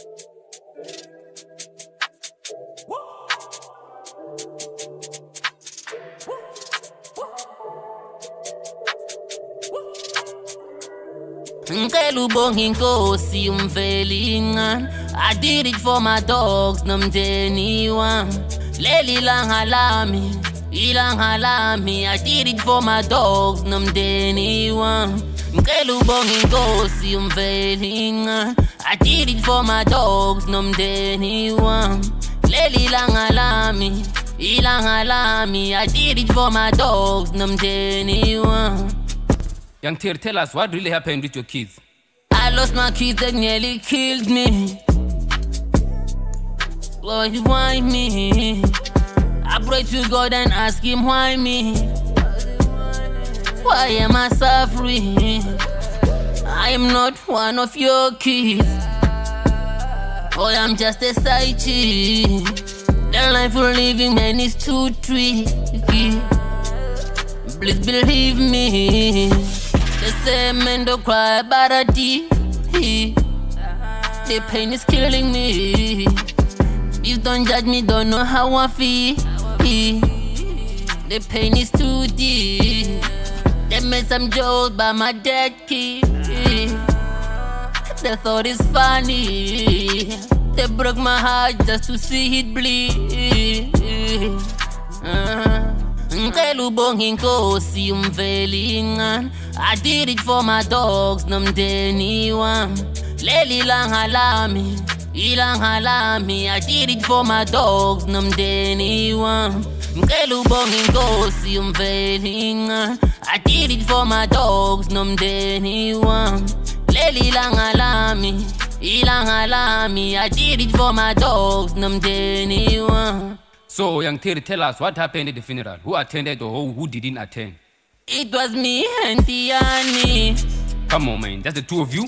Ngicela ubonge inkosi umveli incane. I did it for my dogs nomndeni wami. Leli ilanga lami, ilanga lami. I did it for my dogs nomndeni wami. Ngicela ubonge inkosi umveli incane. I did it for my dogs nomndeni wami. Leli ilanga lami, ilanga lami. I did it for my dogs nomndeni wami. Young Ter, tell us what really happened with your kids. I lost my kids, that nearly killed me. Lord, why me? I pray to God and ask him why me? Why am I suffering? I am not one of your kids. Oh, I'm just a side chick. The life we're living, man, is too tricky. Please believe me. They say men don't cry about a D. The pain is killing me. Please don't judge me, don't know how I feel. The pain is too deep. They made some jokes by my dead kid. They thought it's funny. They broke my heart just to see it bleed. Ngicela ubonge inkosi umveli incane. I did it for my dogs nomndeni wami. Leli ilanga lami, ilanga lami. I did it for my dogs nomndeni wami. Ngicela ubonge inkosi umveli incane. I did it for my dogs nomndeni wami. Leli ilanga lami, ilanga lami. I did it for my dogs nomndeni wami. So, Young Ter, tell us what happened at the funeral. Who attended or who didn't attend? It was me and Tiani. Come on, man. That's the two of you?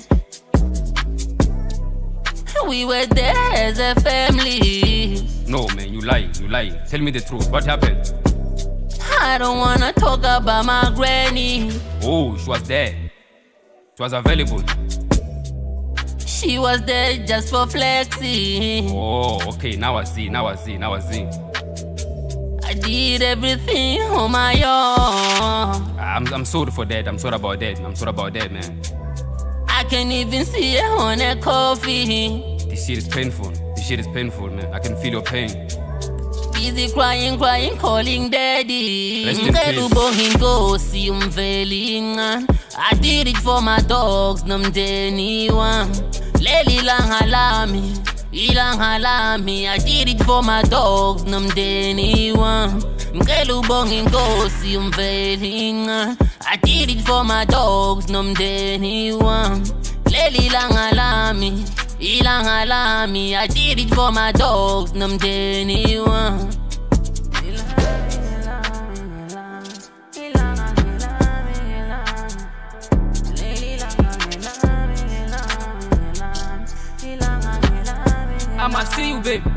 We were there as a family. No, man. You lying. You lying. Tell me the truth. What happened? I don't wanna talk about my granny. Oh, she was there. She was available. She was there just for flexing. Oh, okay. Now I see. Now I see. Now I see. I did everything on my own. I'm sorry for that. I'm sorry about that. I'm sorry about that, man. I can't even see her on a coffee. This shit is painful. This shit is painful, man. I can feel your pain. Busy crying, crying, calling daddy. Rest in peace. Ngicela ubonge inkosi umveli incane. I did it for my dogs nomndeni wami. Leli ilanga lami, ilanga lami. I did it for my dogs nomndeni wami. Ngicela ubonge inkosi umveli incane. I did it for my dogs nomndeni wami. Leli ilanga lami, ilanga lami. I did it for my dogs nomndeni wami. I'ma see you, babe.